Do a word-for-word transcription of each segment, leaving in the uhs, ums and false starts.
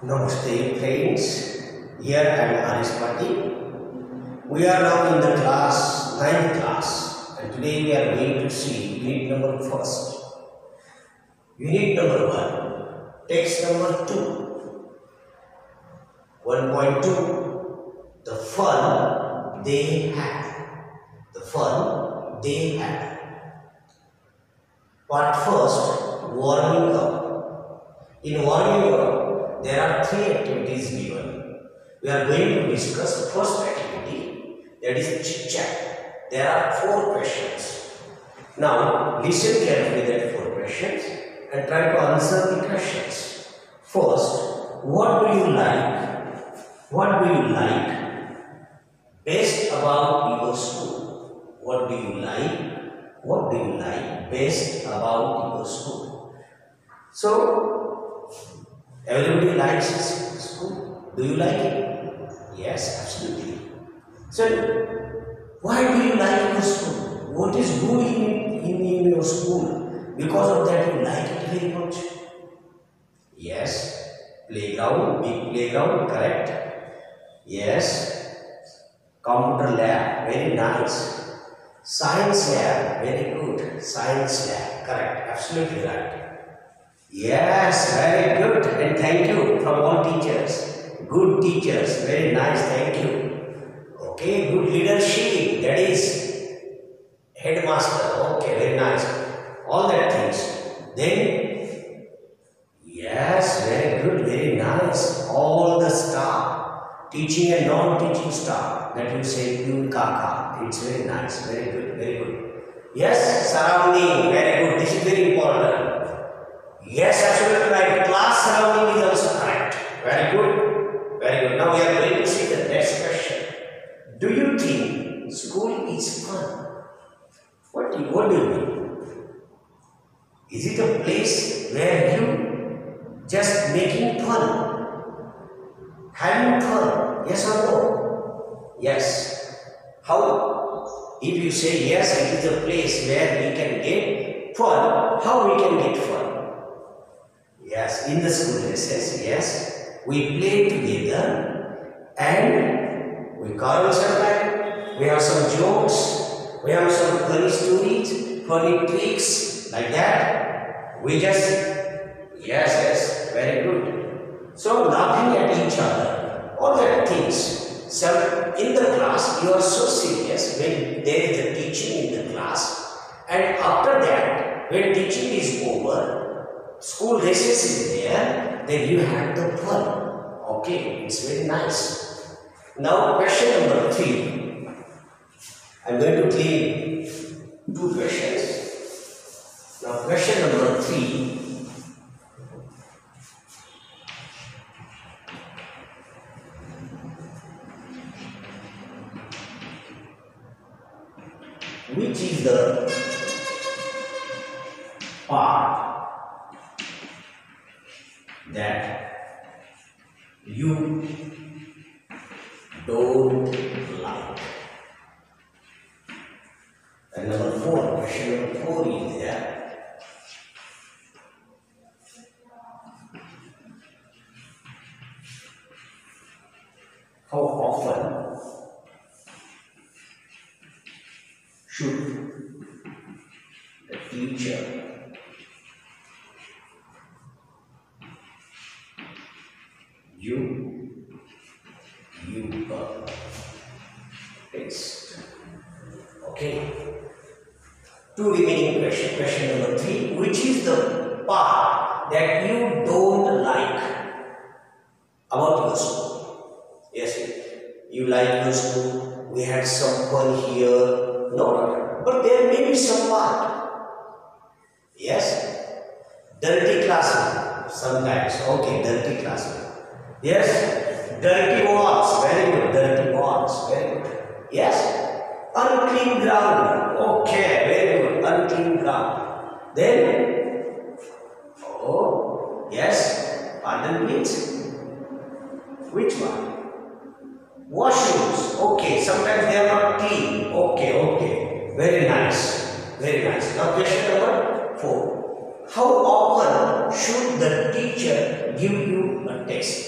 Namaste friends, here I am Harish Pati. We are now in the class, ninth class, and today we are going to see unit number first. Unit number one, text number two. one point two, the fun they had. The fun they had. Part first, warming up. In warming up, there are three activities given. We are going to discuss the first activity, that is chit chat. There are four questions. Now, listen carefully that four questions and try to answer the questions. First, what do you like? What do you like best about your school? What do you like? What do you like best about your school? So, everybody likes his school. Do you like it? Yes, absolutely. So, why do you like your school? What is good in, in, in your school? Because of that you like it very much. Yes, playground, big playground, correct. Yes, computer lab, very nice. Science lab, very good. Science lab, correct, absolutely right. Yes, very good, and thank you from all teachers. Good teachers, very nice, thank you. Okay, good leadership, that is headmaster, okay, very nice. All that things. Then, yes, very good, very nice. All the staff, teaching and non-teaching staff, that you say, Pune Kaka, it's very nice, very good, very good. Yes, surrounding, very good, this is very important. Yes, absolutely right. Class surrounding is also correct. Very good. Very good. Now we are going to see the next question. Do you think school is fun? What do you, what do you mean? Is it a place where you just making fun? Having fun? Yes or no? Yes. How? If you say yes, it is a place where we can get fun, how we can get fun? Yes, in the school recess, yes, we play together and we quarrel sometimes, we have some jokes, we have some funny stories, funny tricks, like that. We just, yes, yes, very good. So, laughing at each other, all that things. So, in the class, you are so serious when there is a teaching in the class, and after that, when teaching is over, school recess is there, then you have the fun. Okay, it's very nice. Now, question number three. I'm going to clean two questions. Now, question number three. Which is the part that you don't like? And number four, question number four is there. How often should the teacher You, you are fixed. Okay. Two remaining questions. Question number three. Which is the part that you don't like about your school? Yes, you like your school. We had some fun here. No, no, but there may be some part. Yes. Dirty classroom. Sometimes. Okay, dirty classroom. Yes, dirty walls, very good, dirty walls, very good. Yes, unclean ground, okay, very good, unclean ground. Then, oh, yes, pardon please. Which one? Washrooms, okay, sometimes they are not clean, okay, okay, very nice, very nice. Now question number four. How often should the teacher give you a test? test.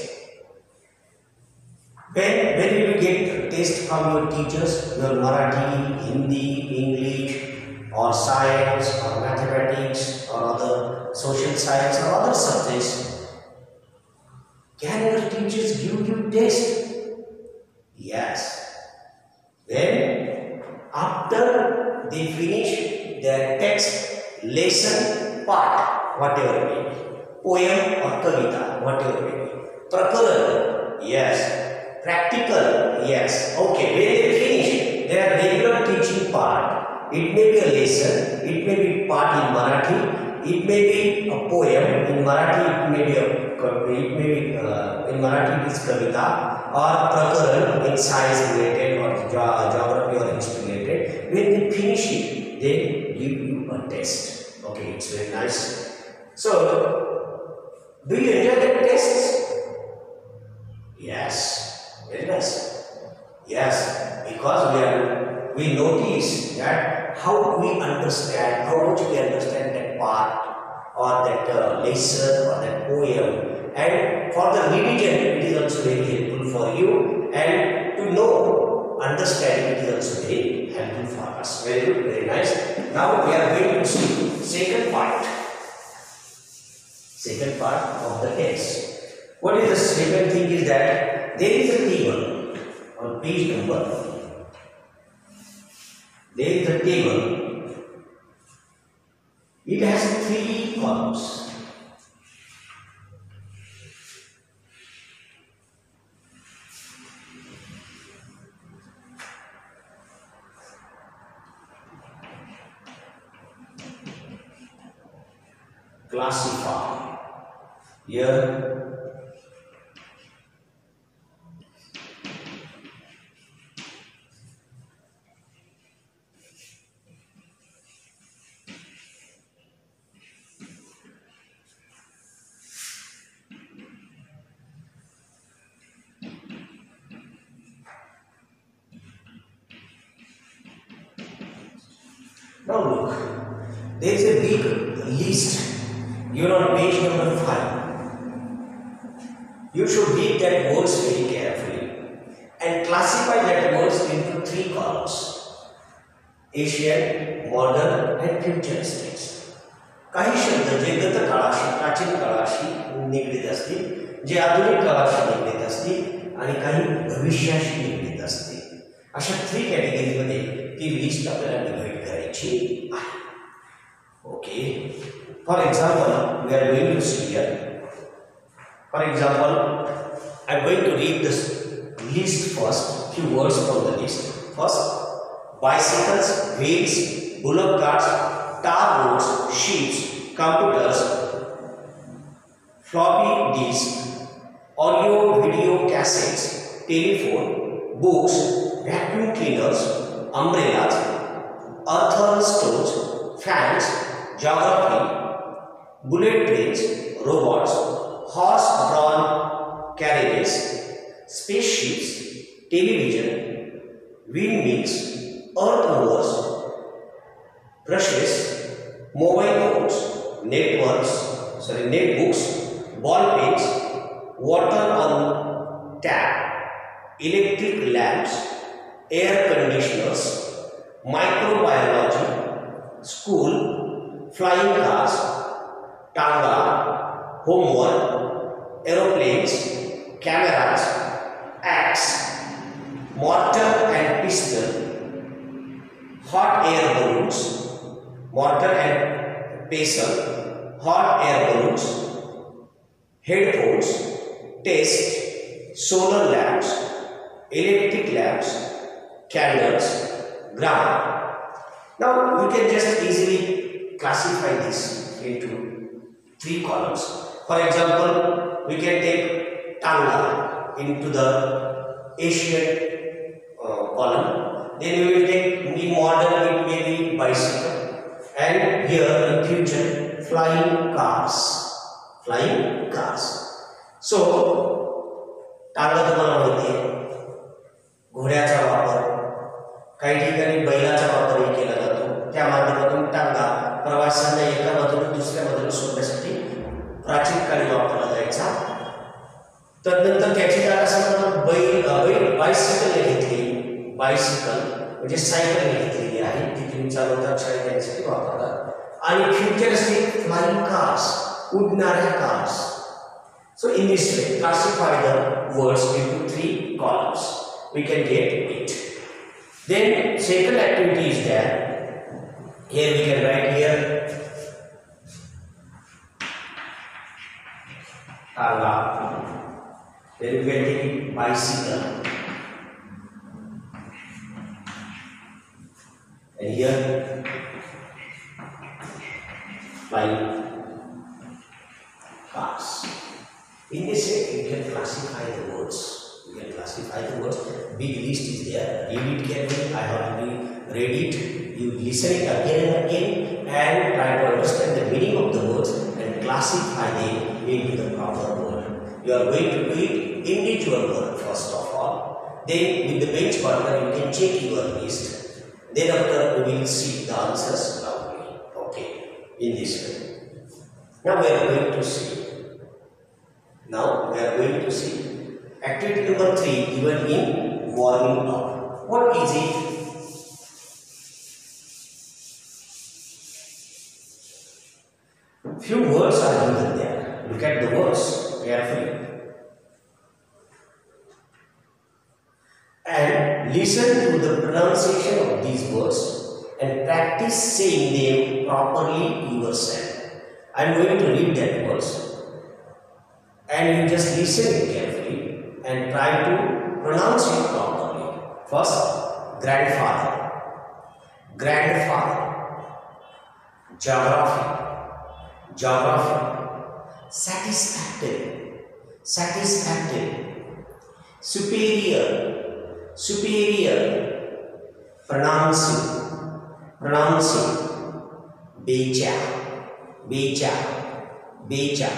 When, when you will get test from your teachers, your Marathi, Hindi, English, or science, or mathematics, or other social science, or other subjects, can your teachers give you test? Yes. When after they finish their text, lesson, part, whatever it may be, poem or kavita, whatever it may be, prakaran, yes. Practical, yes. Okay, when they finish their regular teaching part, it may be a lesson, it may be part in Marathi, it may be a poem in Marathi, it may be a, it may be uh, in Marathi it is kavita or prakaran in science related or ge geography or history related. When they finish it, they give you a test. Okay, it's very nice. So, do you enjoy that tests? Yes. Very nice. Yes, because we are we notice that how we understand, how much we understand that part or that uh, lesson or that poem, and for the revision it is also very helpful for you, and to know, understand it is also very helpful for us. Very good, very nice. Now we are going to see second part. Second part of the test. What is the second thing is that there is a table on page number. There is a table. It has three columns. Classify. Here now look, there is a big list. You are on page number five. You should read that words very carefully and classify that words into three columns: Asian, modern, and futuristics. काही शब्द जे गत काळाशी, प्राचीन काळाशी निगडित असतील, जे आधुनिक काळाशी निगडित असतील, आणि काही भविष्याशी निगडित असतील. अशा थ्री कॅटेगरीज मध्ये ती लिस्ट आपल्याला डिवाइड करायची आहे. Okay, for example we are going to see here. For example I am going to read this list first, few words from the list. First, bicycles, wheels, bullock carts, tar roads, ships, computers, floppy disk, audio video cassettes, telephone, books, vacuum cleaners, umbrellas, earthen stoves, fans, geography, bullet trains, robots, horse-drawn carriages, spaceships, television, windmills, earth movers, brushes, mobile phones, networks, sorry, netbooks, ball pens, water on tap, electric lamps, air conditioners, microbiology, school, flying cars, tanga, homework, aeroplanes, cameras, axe, mortar and pistol, hot air balloons, mortar and pestle, hot air balloons, headphones, test, solar lamps, electric lamps, candles, ground. Now you can just easily classify this into three columns. For example, we can take tanga into the Asian uh, column. Then we will take in modern, it may be bicycle, and here in future flying cars. Flying cars. So tanga तुम्हाला माहिती आहे, घोड्याचा वापर, काही ठिकाणी बैलाचा वापरही केला जातो. त्या माध्यमातून टांगा प्रवाशांना एका बाजूने दुसऱ्या बाजूला सोडण्यासाठी प्राचीन काळी वापरला जायचा. तदनंतर त्याची जागा समजा बैल बैल बायसिकलने घेतली, बायसिकल म्हणजे सायकलने घेतलेली आहे, ती तुम्ही चालवतात शाळेत त्यांच्यासाठी वापरतात. आणि फ्युचरिस्टिक फ्लाइंग कार्स, उडणाऱ्या cars. So in this way, classify the words into three columns. We can get it. Then second activity is there. Here we can write here tala. Then we can take bicycle. And here flying cars. In this way, you can classify the words. You can classify the words. Big list is there. Read it carefully. I have already read it. You listen it again and again and try to understand the meaning of the words and classify them into the proper word. You are going to do it individual word first of all. Then with the bench partner, you can check your list. Then after we will see the answers loudly. Okay, in this way. Now we are going to see. Now we are going to see activity number three given in warming up. What is it? Few words are given there. Look at the words carefully and listen to the pronunciation of these words and practice saying them properly yourself. I am going to read that words. And you just listen it carefully and try to pronounce it properly. First, grandfather, grandfather, geography, geography, satisfactory, satisfactory, superior, superior, pronouncing, pronouncing, beja, beja, beja.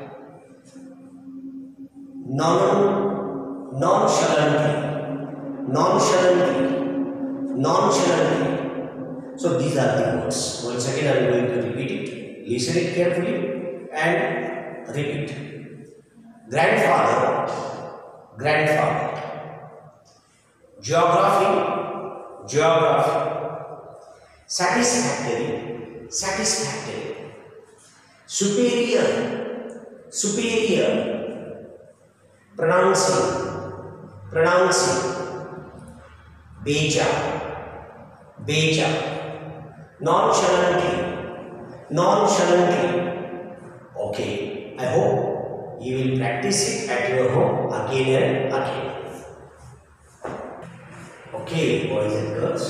Non, nonchalantly, nonchalantly, nonchalantly. So these are the words. Once again I am going to repeat it. Listen it carefully and repeat. Grandfather, grandfather. Geography, geography. Satisfactory, satisfactory. Superior, superior. Pronouncing, pronouncing, beja, beja, nonchalantly, nonchalantly. Okay, I hope you will practice it at your home again and again. Okay, boys and girls.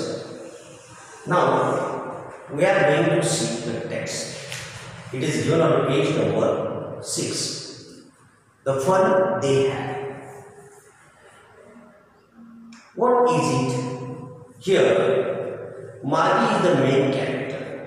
Now we are going to see the text. It is given on page number six. The fun they had. What is it? Here, Margie is the main character.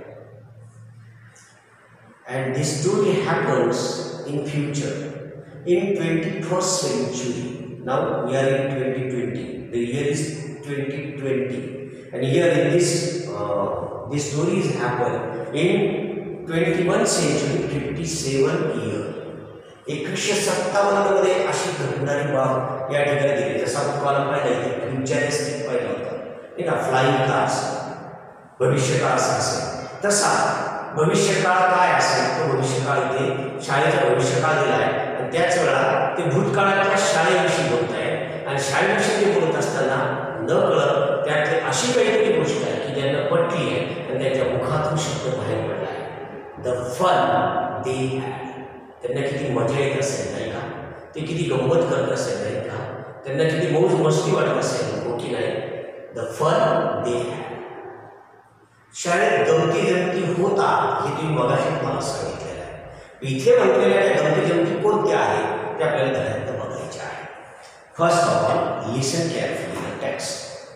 And this story happens in future, in twenty-first century. Now we are in twenty twenty. The year is twenty twenty. And here in this, uh, this story is happened in twenty-first century, fifty-seven year. एकशे सत्तावन्न मध्ये अशी घडणारी बाब या ठिकाणी दिली. जसा आपण कॉलम पाहिला फ्युचरिस्टिक पाहिला होता नाही का, फ्लाइंग कार्स, भविष्यकाळ असेल तसा भविष्यकाळ काय असेल तो भविष्यकाळ इथे शाळेचा भविष्यकाळ दिला आहे. आणि त्याच वेळा ते भूतकाळातल्या शाळेविषयी बोलत आहे आणि शाळेविषयी ते बोलत असताना न कळत त्यातली अशी काहीतरी गोष्ट आहे की त्यांना पटली आहे आणि त्यांच्या मुखातून शब्द बाहेर पडला आहे. The fun they had. त्यांना किती मजा येत असेल नाही का, ते किती गंमत करत असेल नाही का, त्यांना किती मौज मस्ती वाटत असेल हो की नाही. The fun they had. शाळेत गमती जमती होता हे तुम्ही मगाशी मला सांगितलेलं आहे. इथे म्हटलेल्या गमती जमती कोणत्या आहेत ते आपल्याला धड्यात बघायचे आहे. First of all listen carefully the text.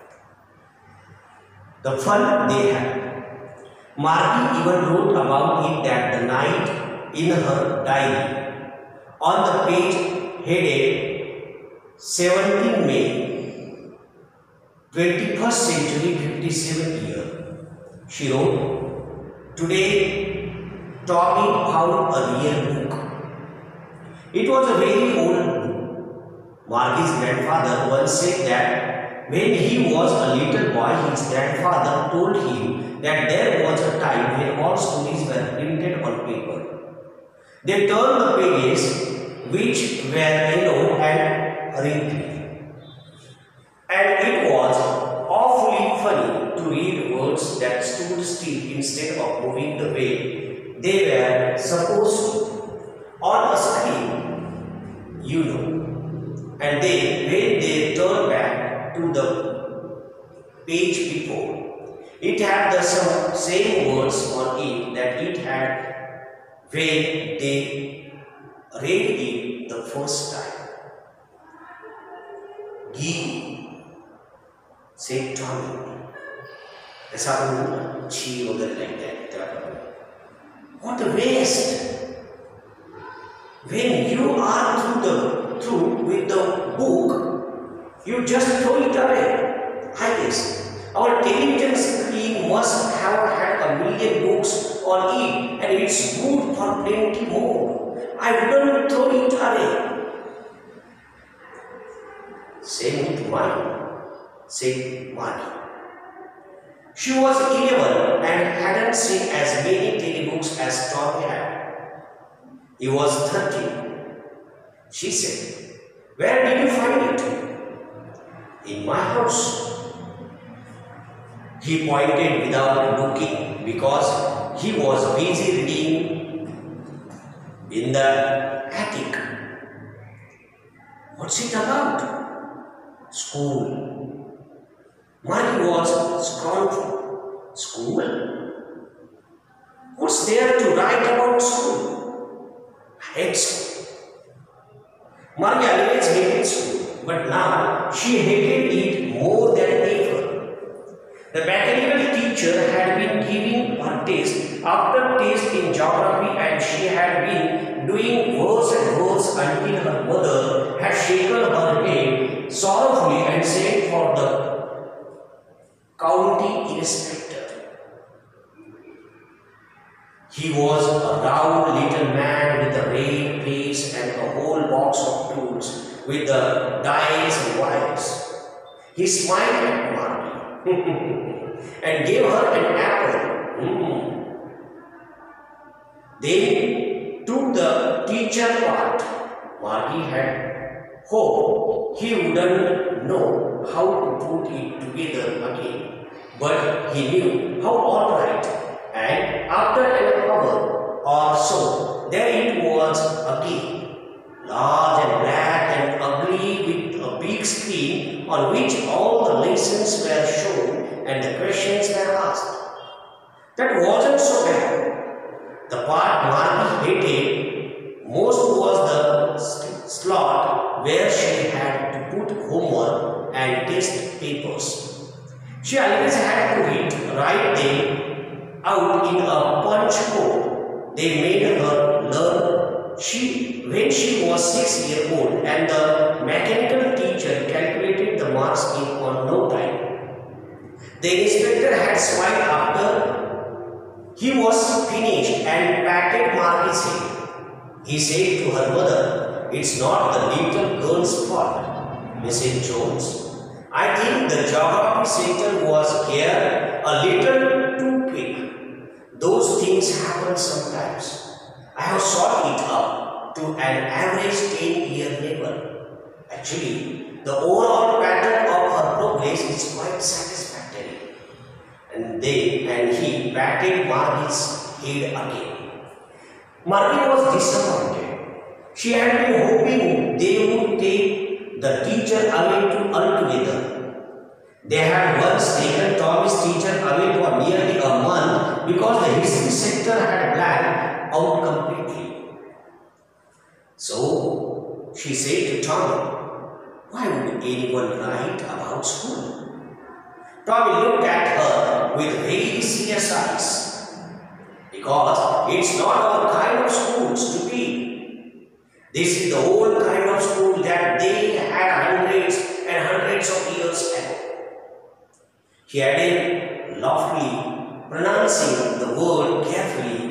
The fun they had. Margie even wrote about it that the night in her diary. On the page headed seventeenth May twenty-first century fifty-seven year, she wrote, "Today Tommy found a real book. It was a very old book. Margie's grandfather once said that when he was a little boy, his grandfather told him that there was a time when all stories were printed on paper. They turned the pages, which were yellow and wrinkly, and it was awfully funny to read words that stood still instead of moving the way they were supposed to on a screen, you know. And they, when they turned back to the page before, it had the some same words on it that it had when they read it the first time. Gee, said Tommy. ऐसा बोलना छी वगैरह like that. What a waste! When you are through the through with the book, you just throw it away. I guess our television screen must have had a million books on it, and it's good for plenty more. I wouldn't throw it away. Same with mine, said Margie. She was eleven and hadn't seen as many telebooks as Tom had. He was thirteen. She said, "Where did you find it?" "In my house." He pointed without looking because he was busy reading in the attic. "What's it about?" "School." Margie was scornful. "School? What's there to write about school?" "I hate school." Margie always hated school, but now she hated it more than ever. The mechanical teacher had been giving her test after test in geography, and she had been doing worse and worse until her mother had shaken her head sorrowfully and sent for the county inspector. He was a round little man with a red face and a whole box of tools with the dies and wires. He smiled at Margie and gave her an apple. Mm. Then took the teacher part. Margie had hoped he wouldn't know how to put it together again, but he knew how all right. And after an hour or so, there it was again, large and black and ugly with a big screen on which all the lessons were shown and the questions were asked. That wasn't so bad. The part Margie hated most was the slot where she had to put homework and test papers. She always had to read right then out in a punch code. They made her learn she when she was six years old, and the mechanical teacher calculated the marks in on no time. The inspector had smiled after he was finished and patted Margie's head. He said to her mother, "It's not the little girl's fault, Missus Jones. I think the geography center was here a little too quick. Those things happen sometimes. I have sought it up to an average ten-year level. Actually, the overall pattern of her progress is quite satisfactory." And they and he patted Margie's head again. Margie was disappointed. She had been hoping they would take the teacher away to altogether. They had once taken Tommy's teacher away for nearly a month because the history sector had blanked out completely. So she said to Tommy, "Why would anyone write about school?" Tommy looked at her with very serious eyes. "Because it's not our kind of schools to be. This is the old kind of school that they had hundreds and hundreds of years ago." He added loftily, pronouncing the word carefully,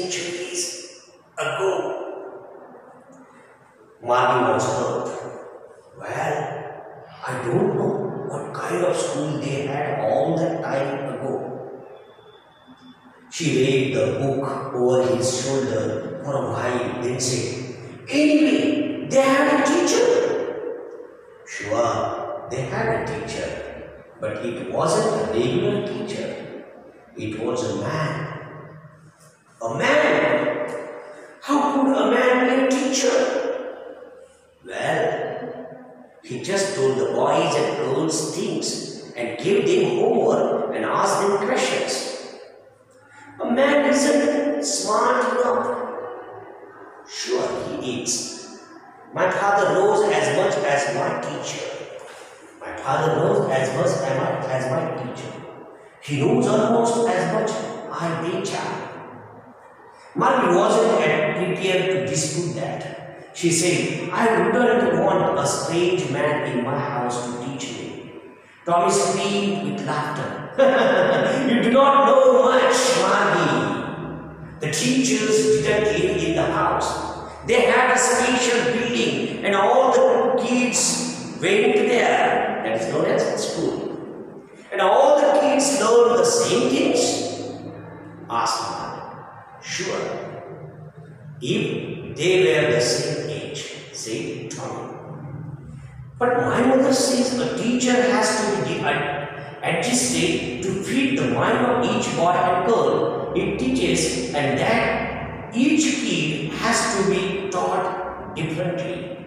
"centuries ago." Margie was hurt. Well, I don't know what kind of school they had all that time ago. She laid the book over his shoulder for a while, then said, "Anyway, they had a teacher." Sure, they had a teacher, but it wasn't a regular teacher. It was a man. A man? How could a man be a teacher? Well, he just told the boys and girls things and gave them homework and asked them questions. A man isn't smart enough. Sure, he is. My father knows as much as my teacher. My father knows as much as my, as my teacher. He knows almost as much I teacher. Margaret wasn't prepared to dispute that. She said, "I wouldn't want a strange man in my house to teach me." Tommy screamed with laughter. "You do not know much, Margie. The teachers didn't live in the house. They had a special building and all the kids went there. That is known as school. And all the kids learned the same things." Asked Margie. "Sure, if they were the same age," said Tommy. "But my mother says a teacher has to be adjusted to fit the mind of each boy and girl it teaches, and that each kid has to be taught differently."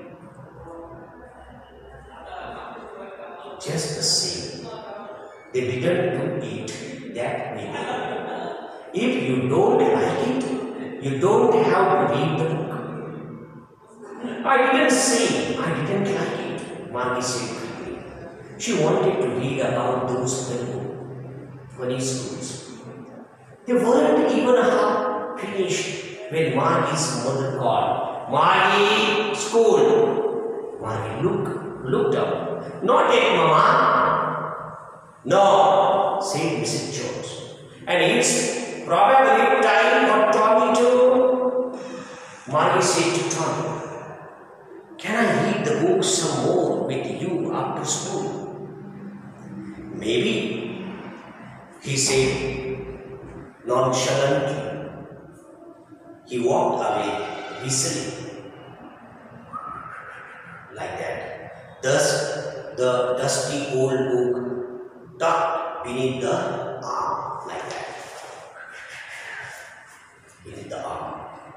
Just the same, they didn't do it that way. If you don't like it, you don't have to read the book. "I didn't say I didn't like it," Margie said quickly. She wanted to read about those funny schools. They weren't even half finished when Margie's mother called, "Margie, school." Margie looked, looked up. "Not yet, Mama." "No," said Missus Jones. "And it's probably time for Tommy too." Margie said to Tommy, "Can I read the book some more with you after school?" "Maybe," he said nonchalantly. He walked away whistling like that. Thus, the dusty old book tucked beneath the arm like that. Beneath the arm.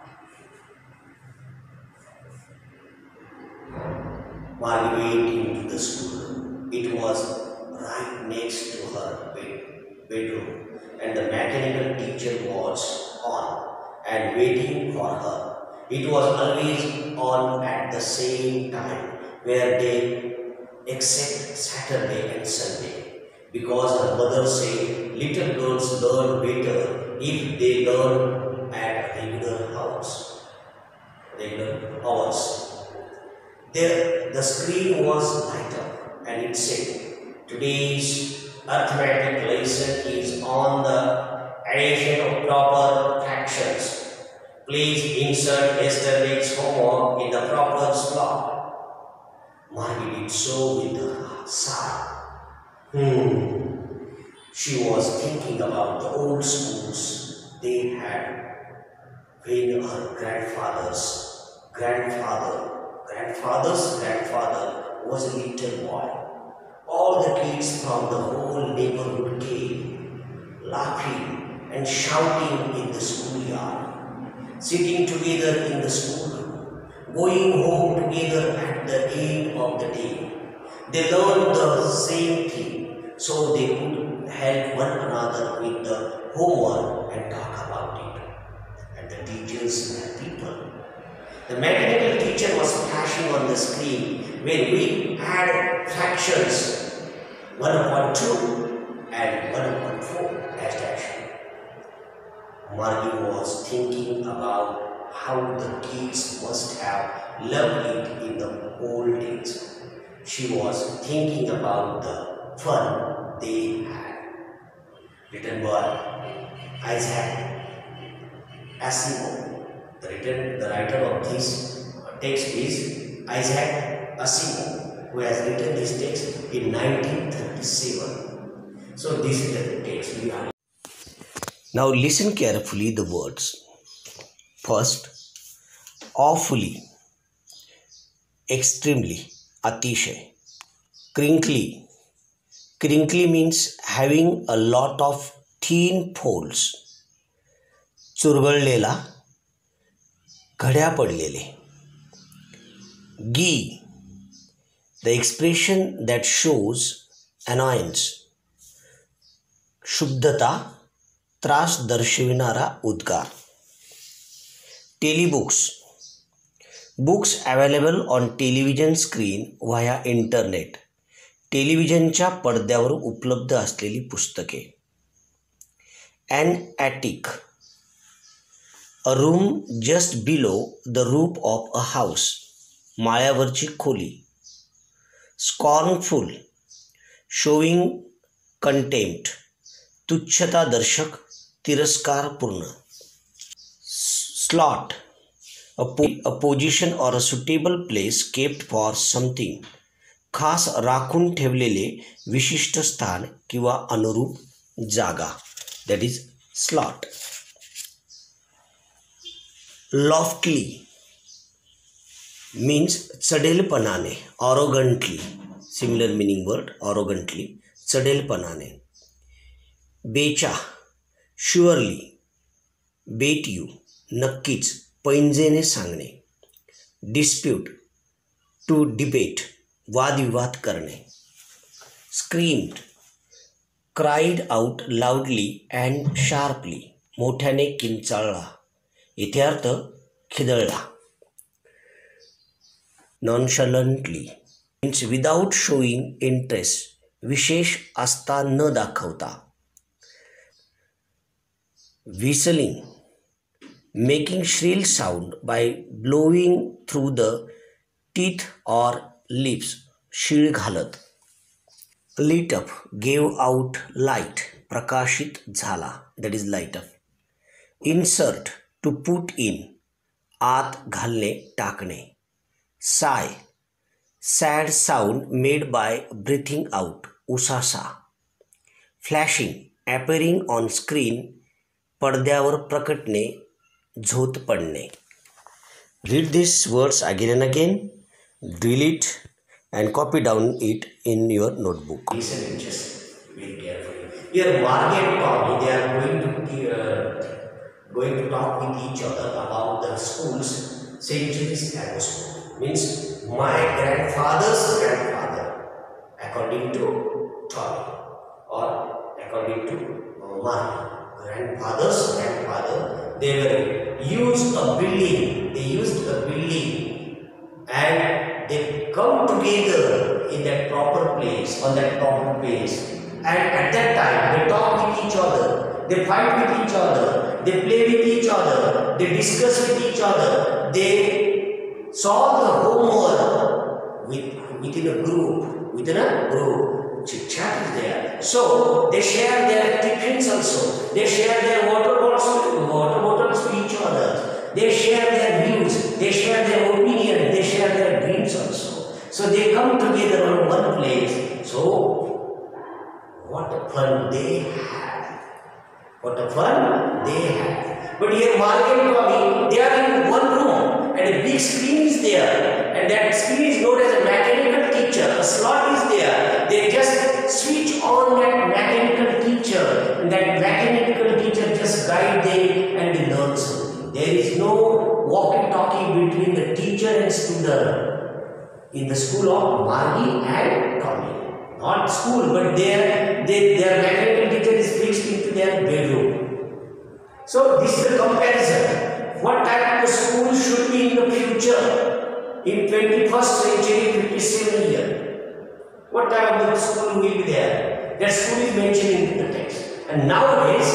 Margie went into the school. It was right next to her bed, bedroom, and the mechanical teacher was on and waiting for her. It was always on at the same time, where they, except Saturday and Sunday, because her mother said little girls learn better if they learn at regular hours. Regular hours. There, the screen was light up, and it said, "Today's arithmetic lesson is on the addition of proper fractions. Please insert yesterday's homework in the proper slot." Margie did so with a sigh. Hmm. She was thinking about the old schools they had when her grandfather's grandfather, grandfather's grandfather was a little boy. All the kids from the whole neighborhood came, laughing and shouting in the schoolyard, sitting together in the schoolroom, going home together at the end of the day. They learned the same thing, so they could help one another with the homework and talk about it. And the teachers were people. The mechanical teacher was flashing on the screen when we had fractions one upon two and one upon four dash dash. Margie was thinking about how the kids must have loved it in the old days. She was thinking about the fun they had. Written by Isaac Asimov. The, written, the writer of this text is Isaac Asimov. who has written this text in nineteen thirty-seven. So this is the text we are. Now listen carefully the words. First, awfully, extremely, atishay. Crinkly. Crinkly means having a lot of thin folds. चुरगळलेला, घड्या पडलेले. Ghee, the expression that shows annoyance. शुद्धता, त्रास दर्शविणारा उद्गार. Telebooks, books available on television screen via internet. टेलिव्हिजनच्या पडद्यावर उपलब्ध असलेली पुस्तके. An attic, a room just below the roof of a house. माळ्यावरची खोली. Scornful, showing contempt. तुच्छता दर्शक, तिरस्कारपूर्ण. Slot, a, po a position or a suitable place kept for something. खास राखून ठेवलेले विशिष्ट स्थान किंवा अनुरूप जागा. That is slot. Loftily means चढेलपणाने, arrogantly. Similar meaning word, arrogantly, चढेलपणाने. बेचा, surely, bet you, नक्कीच, पैंजेने सांगणे. Dispute, to debate, वादविवाद करणे. Screamed, cried out loudly and sharply, मोठ्याने किंचाळला. इथे अर्थ खिदळला. Nonchalantly means without showing interest, विशेष आस्था न दाखवता. Whistling, making shrill sound by blowing through the teeth or lips, शीळ घालत. Lit up, gave out light, प्रकाशित झाला. That is light up. Insert, to put in, आत घालणे, टाकणे. Sigh, sad sound made by breathing out, उसासा. Flashing, appearing on screen, पडद्यावर प्रकटणे, झोत पडणे. Read these words again and again, drill it and copy down it in your notebook. Listen just very carefully. Here Margie and Tommy, they are going to uh, going to talk with each other about the schools centuries ago. Means my grandfather's grandfather, according to Tommy, or according to Margie. Grandfather's grandfather, they were used a building, they used a building and they come together in that proper place, on that proper place, and at that time they talk with each other, they fight with each other, they play with each other, they discuss with each other, they solve the homework with, within a group, within a group. Chit chat is there. So they share their tiffins also. They share their water bottles, water bottles to each other. They share their views. They share their opinion. They share their dreams also. So they come together on one place. So what a fun they had! What a fun they had! But here, Margie and Tommy, they are in one room, and a big screen is there, and that screen is known as a mechanical teacher. A slot is there. They just switch on that mechanical teacher, and that mechanical teacher just guide them and they learn something. There is no walkie-talkie between the teacher and student in the school of Margie and Tommy. Not school, but their, their, their mechanical teacher is fixed into their bedroom. So this is the comparison. What type of school should be in the future? In twenty-first century, fifty-seven year. What type of school will be there? That school is mentioned in the text. And nowadays,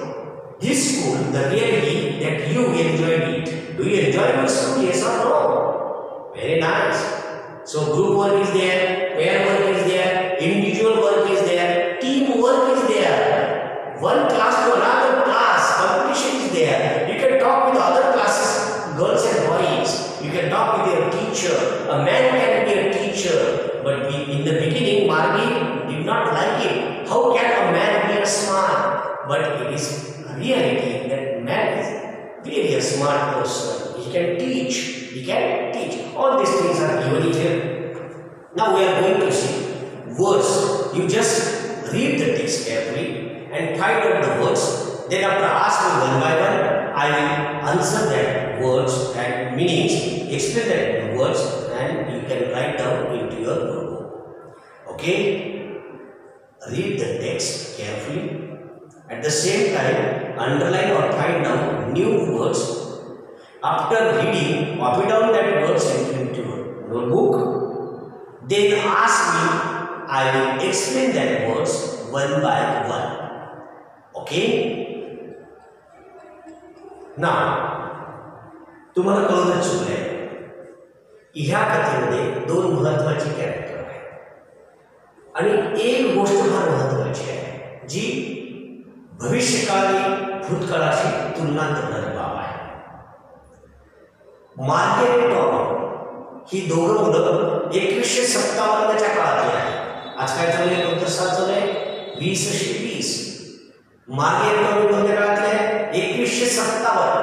this school, the reality that you enjoyed it. Do you enjoy your school? Yes or no? Very nice. So group work is there, pair work is there, individual work is there, team work is there. One class to another class, competition is there. You can talk with other classes, girls and boys. You can talk with your teacher. A man can be a teacher, but Margie did not like it. How can a man be a smart? But it is a reality that man is really a smart person. He can teach. He can teach. All these things are given here. Now we are going to see words. You just read the text carefully and find out the words. Then after asking one by one, I will answer that words and meanings, explain that words, and you can write down into your notebook. Okay? Read the text carefully. At the same time, underline or find down new words. After reading, copy down that words into your notebook. Then ask me. I will explain that words one by one. Okay? Now, तुम्हाला कळून चुकले ह्या कथेमध्ये दोन महत्त्वाचे character आहेत आणि एक गोष्ट फार महत्त्वाची आहे जी भविष्यकाळी भूतकाळाशी तुलना करणारी बाब आहे. मार्गी आणि टॉमी ही दोघं मुलं एकवीसशे सत्तावन्नच्या काळातली आहेत. आज काय चालू आहे? कोणतं साल चालू आहे? वीसशे वीस. मार्गी आणि टॉमी कोणत्या काळातले आहे? एकवीसशे सत्तावन्न.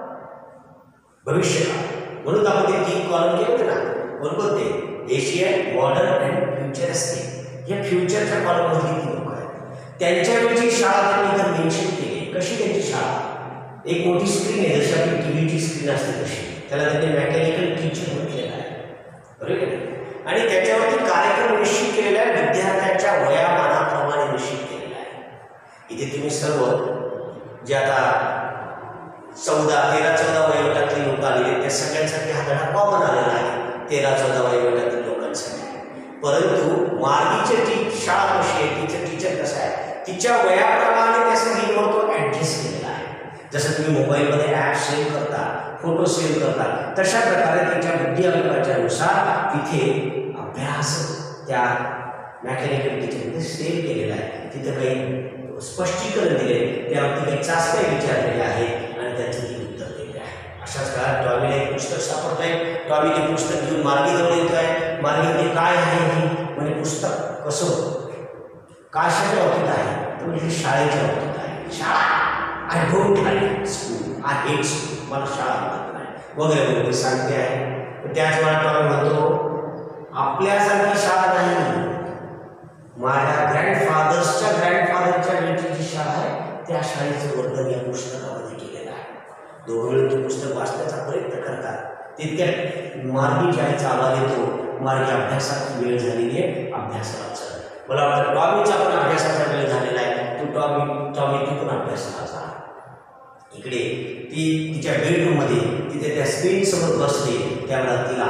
भविष्यकाळ म्हणून आपण ते तीन कॉलम केले होते ना. कोणकोणते? Asian, modern and futuristic. या फ्युचरच्या कॉलम मधली ती लोक आहेत. त्यांच्या वेळची शाळा त्यांनी इथं मेन्शन केली. कशी त्यांची शाळा? एक मोठी स्क्रीन आहे, जशी आपली टीव्हीची स्क्रीन असते तशी. त्याला त्यांनी मेकॅनिकल टीचर म्हटलेलं आहे. बरोबर आहे? आणि त्याच्यावरती कार्यक्रम निश्चित केलेला आहे, विद्यार्थ्यांच्या वयामानाप्रमाणे निश्चित केलेला आहे. इथे तुम्ही सर्व जे आता चौदा तेरा चौदा वयोगटातील लोक आलेले त्या सगळ्यांसाठी हा धडा कॉमन आलेला आहे, तेरा चौदा वयोगटातील लोकांसाठी. परंतु मार्गीचे टी शाळा कशी आहे, तिचं टीचर कसं आहे, तिच्या वयाप्रमाणे त्याचं रिमोट ॲडजस्ट केलेला आहे. जसं तुम्ही मोबाईलमध्ये ॲप सेव्ह करता, फोटो सेव्ह करता, तशा प्रकारे त्यांच्या बुद्धी अवकाशाच्या नुसार तिथे अभ्यास त्या मेकॅनिकल टीचरमध्ये सेव्ह केलेला आहे. तिथं काही स्पष्टीकरण दिले, त्यावरती काही चाचण्या विचारलेल्या आहेत आणि त्याचं ती उत्तर दिले आहे. अशाच काळात टॉमीला एक पुस्तक सापडत आहे. टॉमी ते पुस्तक घेऊन मार्गीजवळ येत आहे. मार्गी काय आहे हे म्हणजे पुस्तक कसं कशाच्या बाबतीत आहे, तर म्हणजे शाळेच्या बाबतीत आहे. शाळा I don't like school, I hate school, मला शाळा आवडत नाही वगैरे वगैरे सांगते आहे. त्याच वेळा टॉमी म्हणतो आपल्यासारखी शाळा नाही, माझ्या ग्रँडफादर्सच्या ग्रँडफादरच्या वेळची जी शाळा आहे त्या शाळेचं वर्णन या पुस्तकामध्ये केलेलं आहे. दोघं मिळून ते पुस्तक वाचण्याचा प्रयत्न करतात. तितक्यात मार्गीच्या आईचा आवाज येतो. मार्गी अभ्यासाची वेळ झालेली आहे, अभ्यासाला चल. मला वाटतं टॉमीचा पण अभ्यासाचा वेळ झालेला आहे, तू टॉमी टॉमी तू पण अभ्यासाला जा. इकडे ती तिच्या बेडरूममध्ये तिथे त्या स्क्रीनसमोर बसली. त्यावेळेला तिला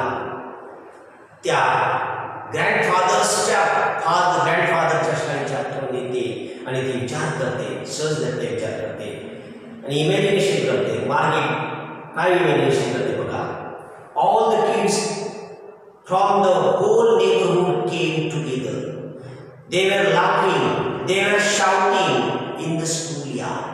त्या ग्रँडफादर्सच्या फादर ग्रँडफादरच्या शाळेची आठवण येते आणि ती विचार करते, सहजगत्या विचार करते आणि इमॅजिनेशन करते. मार्गी काय इमॅजिनेशन करते बघा. All the kids from the whole neighbourhood came together. They were laughing, they were shouting in the school yard.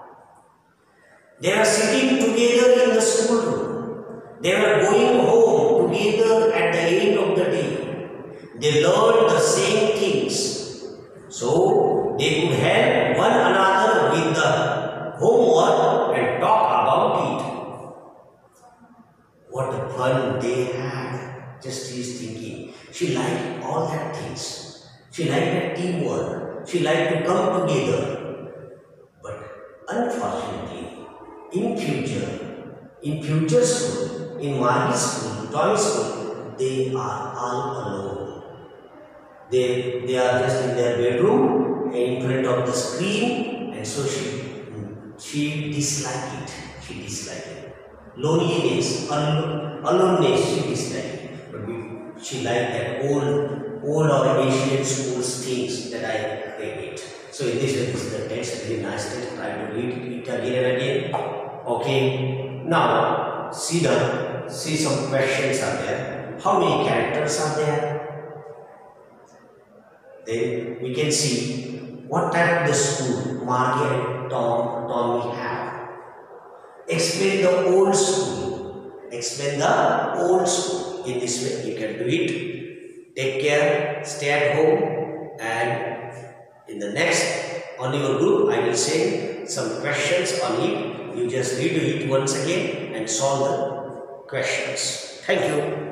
They were sitting together in the school room. They were going home together at the end of the day. They learned the same things, so they could help one another with the homework and talk about it. What a fun they had! Just she is thinking. She liked all that things. She liked that teamwork. She liked to come together. But unfortunately, in future, in future school, in Margie's school, Tommy's school, they are all alone. They they are just in their bedroom in front of the screen, and so she she disliked it. She disliked it. Loneliness, alone, aloneness, she disliked it. But we, she liked that old old or ancient schools things that I hate. So in this way, this is the text, very nice text. Try to read it again and again. Okay. Now see the see some questions are there. How many characters are there? Then we can see what type of the school Margie and Tom Tommy have. Explain the old school. Explain the old school. In this way, you can do it. Take care, stay at home, and in the next on your group I will send some questions on it. You just read it once again and solve the questions. Thank you.